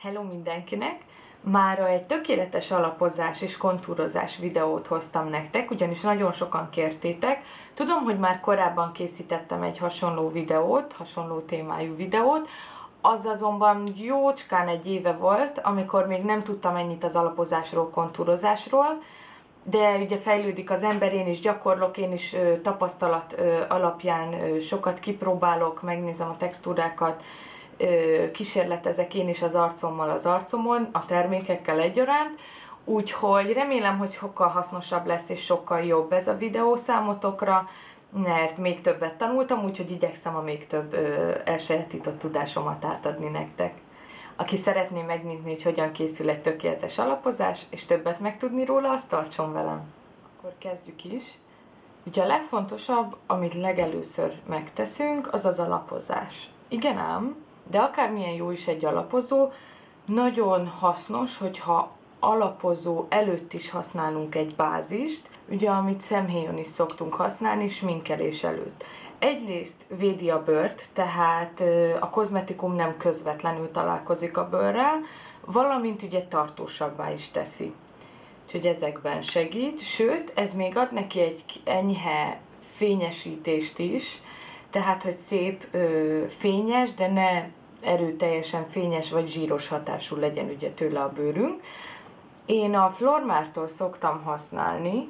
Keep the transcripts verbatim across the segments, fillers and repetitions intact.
Hello mindenkinek! Mára egy tökéletes alapozás és kontúrozás videót hoztam nektek, ugyanis nagyon sokan kértétek. Tudom, hogy már korábban készítettem egy hasonló videót, hasonló témájú videót, az azonban jócskán egy éve volt, amikor még nem tudtam ennyit az alapozásról, kontúrozásról, de ugye fejlődik az ember, én is gyakorlok, én is ö, tapasztalat ö, alapján ö, sokat kipróbálok, megnézem a textúrákat, ö, kísérletezek én is az arcommal az arcomon, a termékekkel egyaránt, úgyhogy remélem, hogy sokkal hasznosabb lesz és sokkal jobb ez a videó számotokra, mert még többet tanultam, úgyhogy igyekszem a még több ö, elsajátított tudásomat átadni nektek. Aki szeretné megnézni, hogy hogyan készül egy tökéletes alapozás, és többet megtudni róla, azt tartson velem. Akkor kezdjük is. Ugye a legfontosabb, amit legelőször megteszünk, az az alapozás. Igen ám, de akármilyen jó is egy alapozó, nagyon hasznos, hogyha alapozó előtt is használunk egy bázist, ugye amit szemhéjon is szoktunk használni, sminkelés előtt. Egyrészt védi a bőrt, tehát a kozmetikum nem közvetlenül találkozik a bőrrel, valamint ugye tartósabbá is teszi. Úgyhogy ezekben segít, sőt, ez még ad neki egy enyhe fényesítést is, tehát hogy szép, fényes, de ne erőteljesen fényes vagy zsíros hatású legyen ugye tőle a bőrünk. Én a Flormartól szoktam használni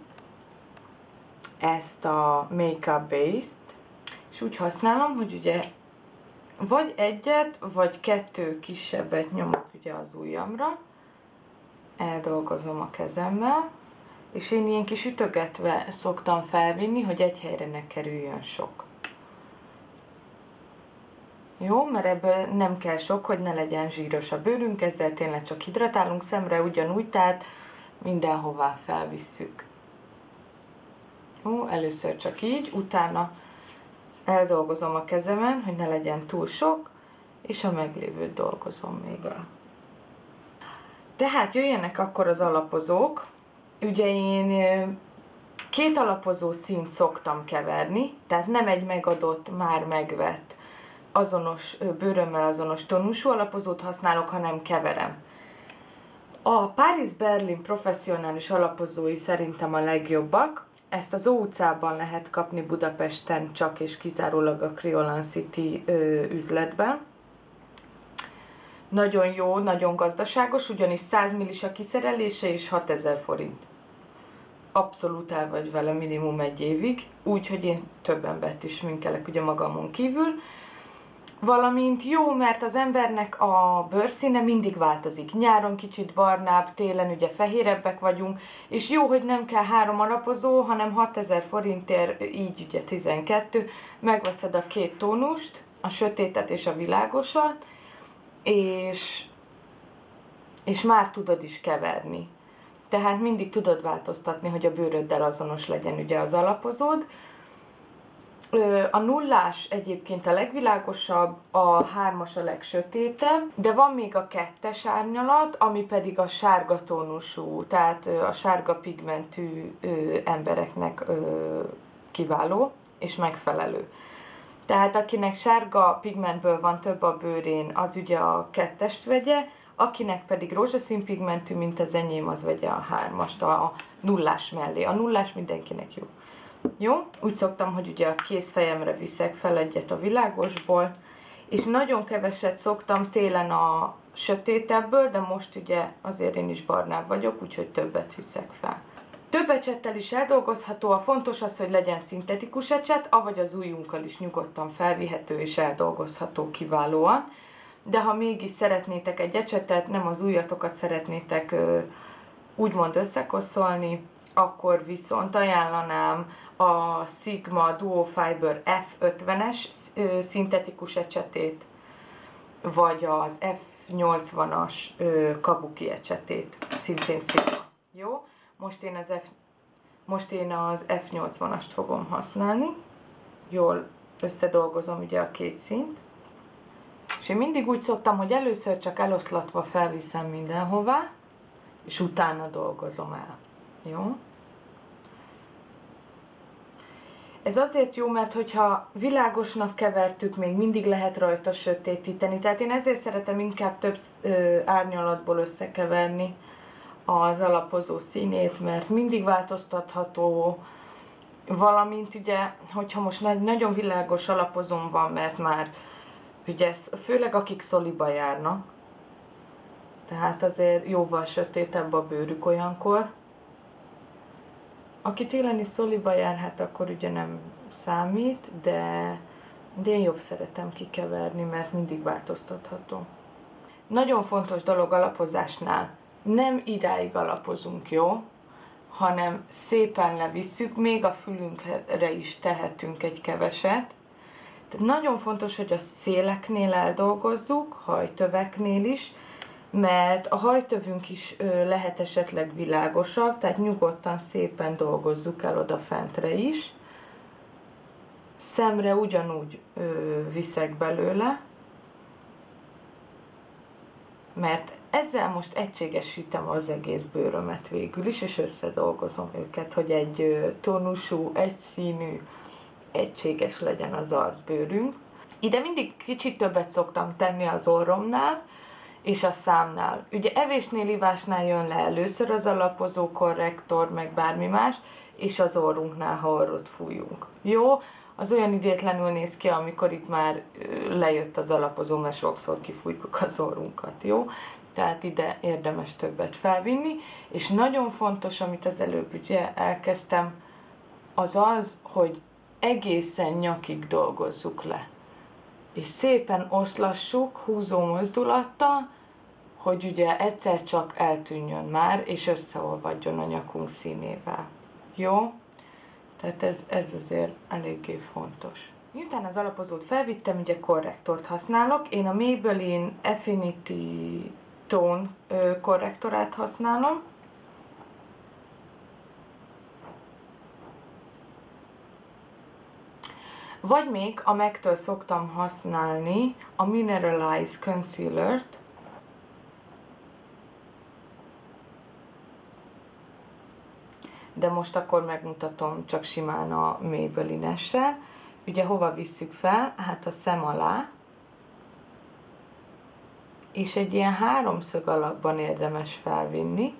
ezt a Makeup Base-t, és úgy használom, hogy ugye vagy egyet, vagy kettő kisebbet nyomok ugye az ujjamra, eldolgozom a kezemmel, és én ilyen kis ütögetve szoktam felvinni, hogy egy helyre ne kerüljön sok. Jó, mert ebből nem kell sok, hogy ne legyen zsíros a bőrünk, ezzel tényleg csak hidratálunk szemre, ugyanúgy, tehát mindenhová felvisszük. Jó, először csak így, utána eldolgozom a kezemen, hogy ne legyen túl sok, és a meglévőt dolgozom még el. Tehát jöjjenek akkor az alapozók. Ugye én két alapozó színt szoktam keverni, tehát nem egy megadott, már megvett, azonos bőrömmel azonos tonusú alapozót használok, hanem keverem. A Paris Berlin professzionális alapozói szerintem a legjobbak. Ezt az o utcában lehet kapni Budapesten csak és kizárólag a Kryolan City ö, üzletben. Nagyon jó, nagyon gazdaságos, ugyanis száz millis a kiszerelése és hatezer forint. Abszolút el vagy vele minimum egy évig, úgyhogy én több embert is sminkelek ugye magamon kívül. Valamint jó, mert az embernek a bőrszíne mindig változik. Nyáron kicsit barnább, télen ugye fehérebbek vagyunk, és jó, hogy nem kell három alapozó, hanem hatezer forintért, így ugye tizenkettő, megveszed a két tónust, a sötétet és a világosat, és, és már tudod is keverni. Tehát mindig tudod változtatni, hogy a bőröddel azonos legyen ugye az alapozód. A nullás egyébként a legvilágosabb, a hármas a legsötétebb, de van még a kettes árnyalat, ami pedig a sárga tónusú, tehát a sárga pigmentű embereknek kiváló és megfelelő. Tehát akinek sárga pigmentből van több a bőrén, az ugye a kettest vegye, akinek pedig rózsaszín pigmentű, mint az enyém, az vegye a hármast, a nullás mellé. A nullás mindenkinek jó. Jó? Úgy szoktam, hogy ugye a kézfejemre viszek fel egyet a világosból, és nagyon keveset szoktam télen a sötétebből, de most ugye azért én is barnább vagyok, úgyhogy többet viszek fel. Több ecsettel is eldolgozható, a fontos az, hogy legyen szintetikus ecset, avagy az ujjunkkal is nyugodtan felvihető és eldolgozható kiválóan. De ha mégis szeretnétek egy ecsetet, nem az ujjatokat szeretnétek ö, úgymond összekoszolni, akkor viszont ajánlanám a Sigma Duo Fiber F ötvenes szintetikus ecsetét, vagy az F nyolcvanas kabuki ecsetét, szintén Sigma. Jó? Most én az, F, most én az F nyolcvanast fogom használni. Jól összedolgozom ugye a két szint. És én mindig úgy szoktam, hogy először csak eloszlatva felviszem mindenhová, és utána dolgozom el. Jó? Ez azért jó, mert hogyha világosnak kevertük, még mindig lehet rajta sötétíteni. Tehát én ezért szeretem inkább több ö, árnyalatból összekeverni az alapozó színét, mert mindig változtatható, valamint ugye, hogyha most nagyon világos alapozom van, mert már ugye főleg akik szoliba járnak, tehát azért jóval sötétebb a bőrük olyankor. Aki télen is szoliba jár, hát akkor ugye nem számít, de, de én jobb szeretem kikeverni, mert mindig változtatható. Nagyon fontos dolog alapozásnál, nem idáig alapozunk, jó? Hanem szépen levisszük, még a fülünkre is tehetünk egy keveset. Tehát nagyon fontos, hogy a széleknél eldolgozzuk, hajtöveknél is, mert a hajtövünk is ö, lehet esetleg világosabb, tehát nyugodtan szépen dolgozzuk el odafentre is. Szemre ugyanúgy ö, viszek belőle, mert ezzel most egységesítem az egész bőrömet végül is, és összedolgozom őket, hogy egy ö, tónusú, egyszínű, egységes legyen az arcbőrünk. Ide mindig kicsit többet szoktam tenni az orromnál, és a számnál. Ugye evésnél, ivásnál jön le először az alapozó korrektor, meg bármi más, és az orrunknál, ha orrot fújunk. Jó? Az olyan idétlenül néz ki, amikor itt már lejött az alapozó, mert sokszor kifújjuk az orrunkat, jó? Tehát ide érdemes többet felvinni, és nagyon fontos, amit az előbb ugye elkezdtem, az az, hogy egészen nyakig dolgozzuk le. És szépen oszlassuk húzó mozdulattal, hogy ugye egyszer csak eltűnjön már, és összeolvadjon a nyakunk színével. Jó? Tehát ez, ez azért eléggé fontos. Miután az alapozót felvittem, ugye korrektort használok. Én a Maybelline Affinity Tone korrektorát használom. Vagy még a MAC-től szoktam használni a Mineralize Concealer-t. De most akkor megmutatom csak simán a Maybelline-essel. Ugye hova visszük fel? Hát a szem alá. És egy ilyen háromszög alakban érdemes felvinni.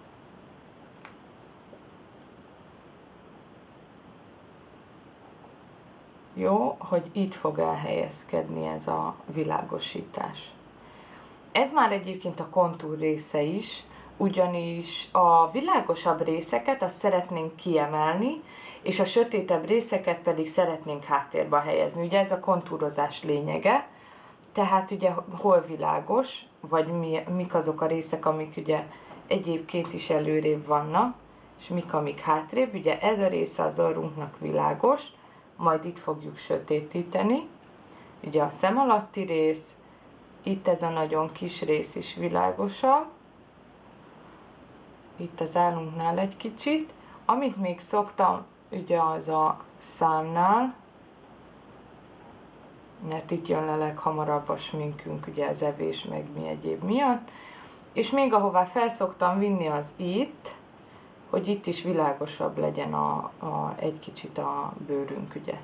Jó, hogy itt fog elhelyezkedni ez a világosítás. Ez már egyébként a kontúr része is, ugyanis a világosabb részeket azt szeretnénk kiemelni, és a sötétebb részeket pedig szeretnénk háttérbe helyezni. Ugye ez a kontúrozás lényege, tehát ugye hol világos, vagy mi, mik azok a részek, amik ugye egyébként is előrébb vannak, és mik, amik hátrébb. Ugye ez a része az orrunknak világos, majd itt fogjuk sötétíteni. Ugye a szem alatti rész, itt ez a nagyon kis rész is világosabb. Itt az állunknál egy kicsit. Amit még szoktam, ugye az a számnál, mert itt jön le leghamarabb a sminkünk, ugye az evés, meg mi egyéb miatt. És még ahová felszoktam vinni az itt, hogy itt is világosabb legyen a, a, egy kicsit a bőrünk, ugye.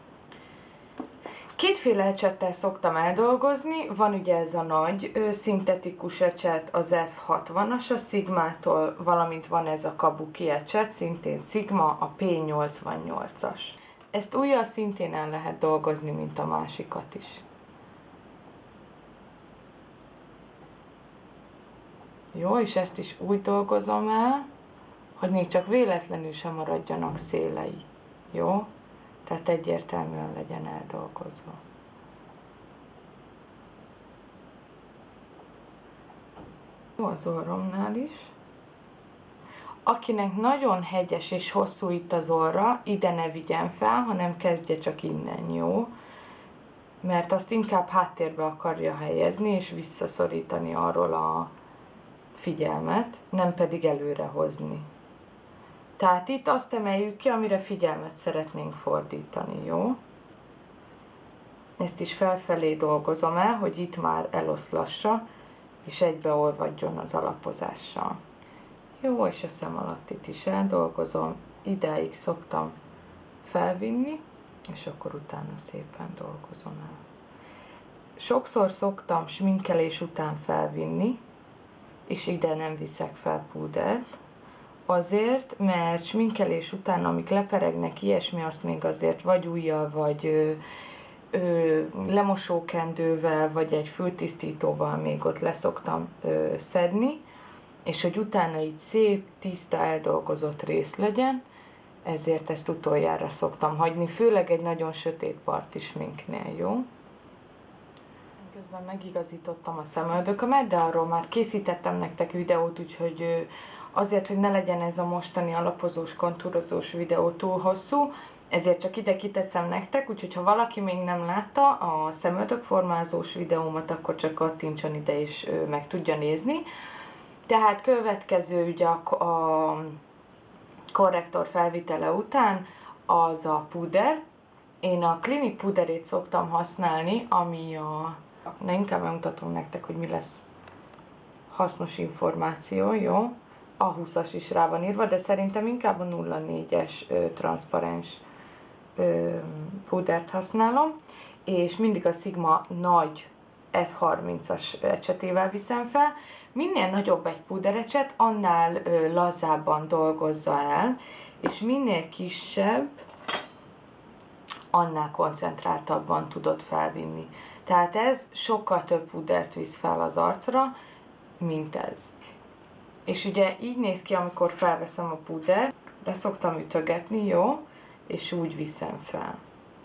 Kétféle ecsettel szoktam eldolgozni, van ugye ez a nagy ö, szintetikus ecset, az F hatvanas a Sigmától, valamint van ez a Kabuki ecset, szintén Sigma, a P nyolcvannyolcas. Ezt ujjal szintén el lehet dolgozni, mint a másikat is. Jó, és ezt is úgy dolgozom el, hogy még csak véletlenül sem maradjanak szélei. Jó? Tehát egyértelműen legyen eldolgozva. Jó, az orromnál is. Akinek nagyon hegyes és hosszú itt az orra, ide ne vigyen fel, hanem kezdje csak innen, jó? Mert azt inkább háttérbe akarja helyezni, és visszaszorítani arról a figyelmet, nem pedig előre hozni. Tehát itt azt emeljük ki, amire figyelmet szeretnénk fordítani, jó? Ezt is felfelé dolgozom el, hogy itt már eloszlassa, és egybeolvadjon az alapozással. Jó, és a szem alattit is eldolgozom. Idáig szoktam felvinni, és akkor utána szépen dolgozom el. Sokszor szoktam sminkelés után felvinni, és ide nem viszek fel púdert, azért, mert sminkelés után, amik leperegnek, ilyesmi, azt még azért vagy ujjal, vagy ö, ö, lemosókendővel, vagy egy fültisztítóval még ott leszoktam ö, szedni, és hogy utána így szép, tiszta, eldolgozott rész legyen, ezért ezt utoljára szoktam hagyni, főleg egy nagyon sötét parti sminknél, jó? Közben megigazítottam a szemöldökömet, de arról már készítettem nektek videót, úgyhogy azért, hogy ne legyen ez a mostani alapozós, kontúrozós videó túl hosszú, ezért csak ide kiteszem nektek, úgyhogy ha valaki még nem látta a szemöldökformázós videómat, akkor csak kattintson ide és meg tudja nézni. Tehát következő ugye a, a korrektor felvitele után az a puder. Én a Clinique puderét szoktam használni, ami a... Na, inkább megmutatom nektek, hogy mi lesz hasznos információ, jó? A húszas is rá van írva, de szerintem inkább a nulla négyes ö, transzparens ö, pudert használom, és mindig a Sigma nagy F harmincas ecsetével viszem fel. Minél nagyobb egy puderecset, annál ö, lazábban dolgozza el, és minél kisebb, annál koncentráltabban tudod felvinni. Tehát ez sokkal több pudert visz fel az arcra, mint ez. És ugye így néz ki, amikor felveszem a pudert, le szoktam ütögetni, jó? És úgy viszem fel.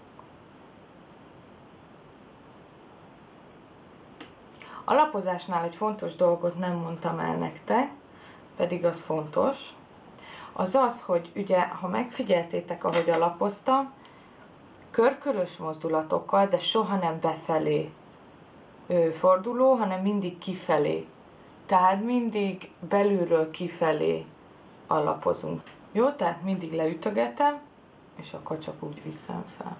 A lapozásnál egy fontos dolgot nem mondtam el nektek, pedig az fontos. Az az, hogy ugye, ha megfigyeltétek, ahogy alapoztam, körkörös mozdulatokkal, de soha nem befelé ö, forduló, hanem mindig kifelé. Tehát mindig belülről kifelé alapozunk. Jó, tehát mindig leütögetem, és akkor csak úgy viszem fel.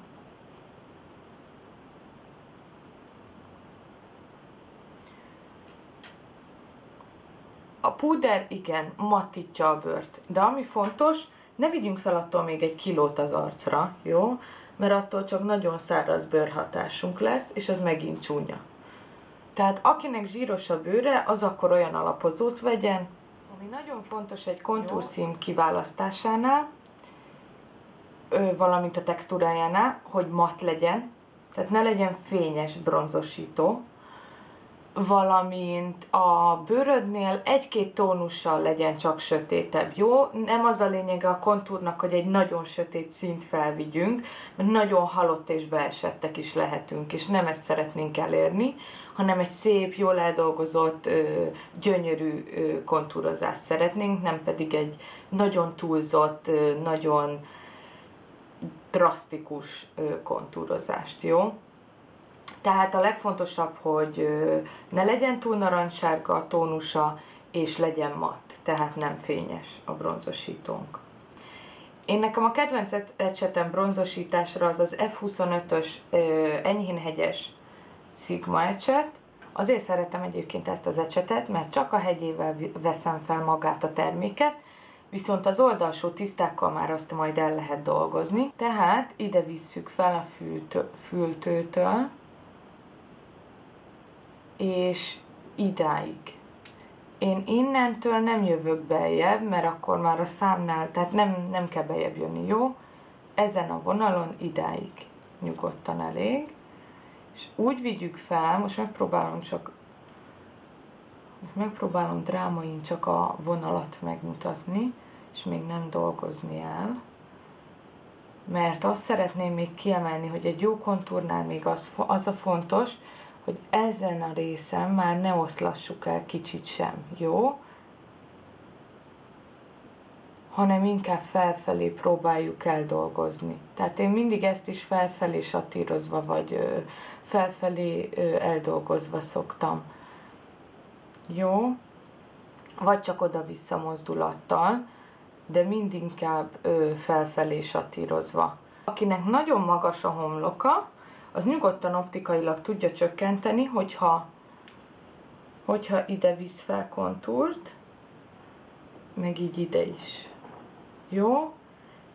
A púder igen, mattítja a bőrt, de ami fontos, ne vigyünk fel attól még egy kilót az arcra, jó? Mert attól csak nagyon száraz bőrhatásunk lesz, és az megint csúnya. Tehát akinek zsíros a bőre, az akkor olyan alapozót vegyen. Ami nagyon fontos egy kontúrszín kiválasztásánál, valamint a textúrájánál, hogy matt legyen, tehát ne legyen fényes bronzosító, valamint a bőrödnél egy-két tónussal legyen csak sötétebb, jó? Nem az a lényege a kontúrnak, hogy egy nagyon sötét színt felvigyünk, mert nagyon halott és beesettek is lehetünk, és nem ezt szeretnénk elérni, hanem egy szép, jól eldolgozott, gyönyörű kontúrozást szeretnénk, nem pedig egy nagyon túlzott, nagyon drasztikus kontúrozást, jó? Tehát a legfontosabb, hogy ne legyen túl narancssárga a tónusa, és legyen matt, tehát nem fényes a bronzosítónk. Én nekem a kedvenc ecsetem bronzosításra az az F huszonötös enyhén hegyes Sigma ecset. Azért szeretem egyébként ezt az ecsetet, mert csak a hegyével veszem fel magát a terméket, viszont az oldalsó tisztákkal már azt majd el lehet dolgozni. Tehát ide visszük fel a fültő, fültőtől, és idáig. Én innentől nem jövök beljebb, mert akkor már a számnál, tehát nem, nem kell beljebb jönni, jó? Ezen a vonalon idáig nyugodtan elég. És úgy vigyük fel, most megpróbálom csak, most megpróbálom drámain csak a vonalat megmutatni, és még nem dolgozni el. Mert azt szeretném még kiemelni, hogy egy jó kontúrnál még az, az a fontos, hogy ezen a részen már ne oszlassuk el kicsit sem, jó? Hanem inkább felfelé próbáljuk eldolgozni. Tehát én mindig ezt is felfelé satírozva, vagy ö, felfelé ö, eldolgozva szoktam. Jó? Vagy csak oda-vissza mozdulattal, de mindig inkább ö, felfelé satírozva. Akinek nagyon magas a homloka, az nyugodtan optikailag tudja csökkenteni, hogyha, hogyha ide visz fel kontúrt, meg így ide is. Jó?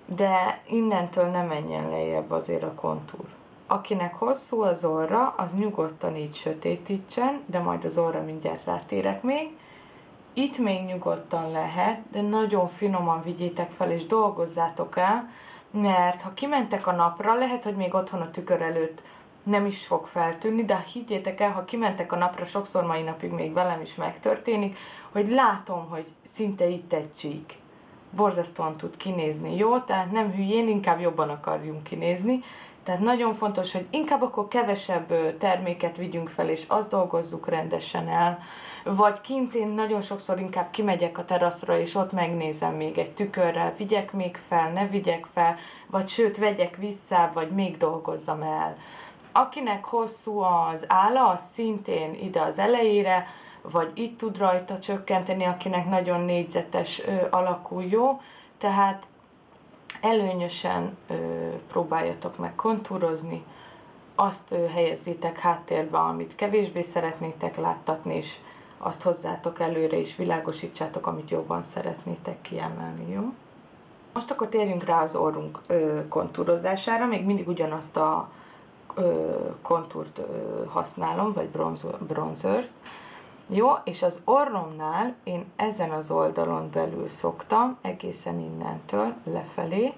de innentől ne menjen lejjebb azért a kontúr. Akinek hosszú az orra, az nyugodtan így sötétítsen, de majd az orra mindjárt rátérek még. Itt még nyugodtan lehet, de nagyon finoman vigyétek fel és dolgozzátok el, mert ha kimentek a napra, lehet, hogy még otthon a tükör előtt nem is fog feltűnni, de higgyétek el, ha kimentek a napra, sokszor mai napig még velem is megtörténik, hogy látom, hogy szinte itt egy csík. Borzasztóan tud kinézni, jó? Tehát nem hülyén, inkább jobban akarjunk kinézni. Tehát nagyon fontos, hogy inkább akkor kevesebb terméket vigyünk fel, és azt dolgozzuk rendesen el. Vagy kint én nagyon sokszor inkább kimegyek a teraszra, és ott megnézem még egy tükörrel, vigyek még fel, ne vigyek fel, vagy sőt, vegyek vissza, vagy még dolgozzam el. Akinek hosszú az álla, az szintén ide az elejére, vagy itt tud rajta csökkenteni, akinek nagyon négyzetes ö, alakú, jó. Tehát előnyösen ö, próbáljatok meg kontúrozni, azt ö, helyezzétek háttérbe, amit kevésbé szeretnétek láttatni, és azt hozzátok előre, és világosítsátok, amit jobban szeretnétek kiemelni, jó? Most akkor térjünk rá az orrunk ö, kontúrozására, még mindig ugyanazt a ö, kontúrt ö, használom, vagy bronzert. Jó, és az orromnál én ezen az oldalon belül szoktam, egészen innentől lefelé,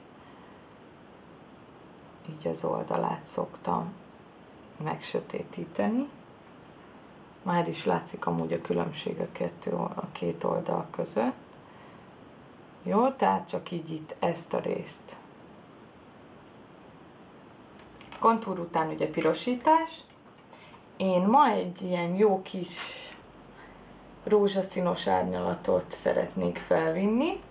így az oldalát szoktam megsötétíteni. Már is látszik amúgy a különbség a, kettő, a két oldal között. Jó, tehát csak így itt ezt a részt. Kontúr után ugye pirosítás. Én ma egy ilyen jó kis rózsaszínos árnyalatot szeretnék felvinni,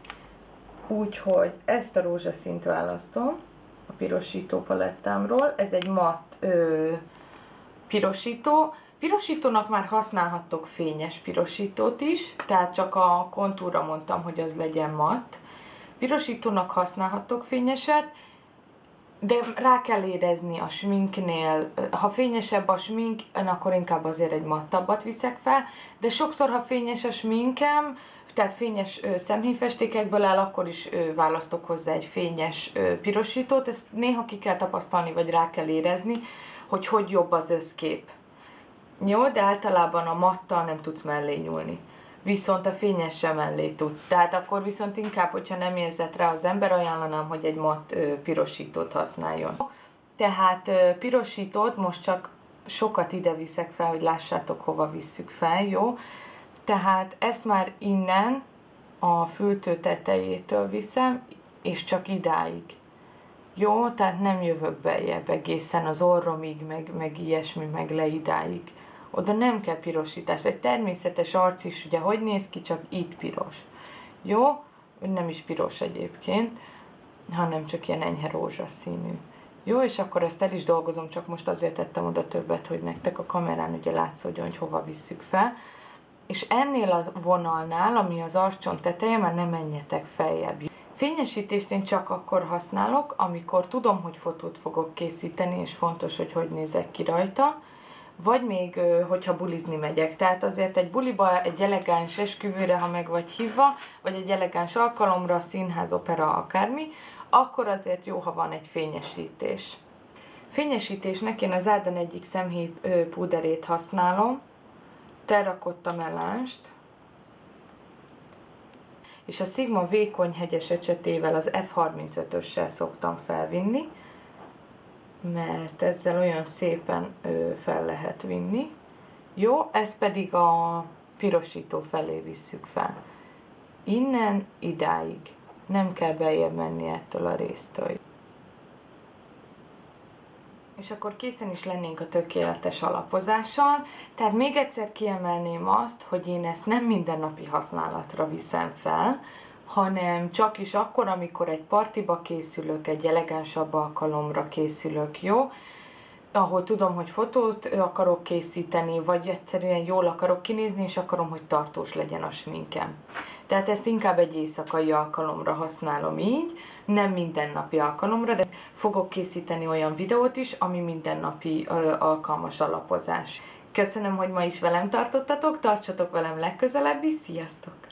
úgyhogy ezt a rózsaszínt választom a pirosító palettámról. Ez egy matt ö, pirosító. Pirosítónak már használhattok fényes pirosítót is, tehát csak a kontúrra mondtam, hogy az legyen matt. Pirosítónak használhattok fényeset, de rá kell érezni a sminknél, ha fényesebb a smink, akkor inkább azért egy mattabbat viszek fel, de sokszor, ha fényes a sminkem, tehát fényes ö, szemhéjfestékekből áll, akkor is ö, választok hozzá egy fényes ö, pirosítót, ezt néha ki kell tapasztalni, vagy rá kell érezni, hogy hogy jobb az összkép. Jó, de általában a mattal nem tudsz mellé nyúlni. Viszont a fényessel mellé tudsz. Tehát akkor viszont inkább, hogyha nem érzett rá az ember, ajánlanám, hogy egy matt ö, pirosítót használjon. Tehát ö, pirosítót most csak sokat ide viszek fel, hogy lássátok, hova visszük fel, jó? Tehát ezt már innen a fültő tetejétől viszem, és csak idáig. Jó? Tehát nem jövök beljebb egészen az orromig, meg, meg ilyesmi, meg le idáig. Oda nem kell pirosítás. Egy természetes arc is ugye hogy néz ki, csak itt piros. Jó? Nem is piros egyébként, hanem csak ilyen enyhe rózsaszínű. Jó, és akkor ezt el is dolgozom, csak most azért tettem oda többet, hogy nektek a kamerán ugye látszódjon, hogy hova visszük fel. És ennél a vonalnál, ami az arccsont teteje, már nem menjetek feljebb. Fényesítést én csak akkor használok, amikor tudom, hogy fotót fogok készíteni, és fontos, hogy hogy nézek ki rajta, vagy még, hogyha bulizni megyek. Tehát azért egy buliba, egy elegáns esküvőre, ha meg vagy hívva, vagy egy elegáns alkalomra, színház, opera, akármi, akkor azért jó, ha van egy fényesítés. Fényesítésnek én az Arden egyik szemhéj púderét használom, Terracotta Melange-t, és a Sigma vékony hegyes ecsetével, az F harmincötössel szoktam felvinni, mert ezzel olyan szépen ö, fel lehet vinni. Jó, ezt pedig a pirosító felé visszük fel. Innen idáig. Nem kell beljebb menni ettől a résztől. És akkor készen is lennénk a tökéletes alapozással. Tehát még egyszer kiemelném azt, hogy én ezt nem mindennapi használatra viszem fel, hanem csak is akkor, amikor egy partiba készülök, egy elegánsabb alkalomra készülök, jó? Ahol tudom, hogy fotót akarok készíteni, vagy egyszerűen jól akarok kinézni, és akarom, hogy tartós legyen a sminkem. Tehát ezt inkább egy éjszakai alkalomra használom így, nem mindennapi alkalomra, de fogok készíteni olyan videót is, ami mindennapi ö, alkalmas alapozás. Köszönöm, hogy ma is velem tartottatok, tartsatok velem legközelebb is, sziasztok!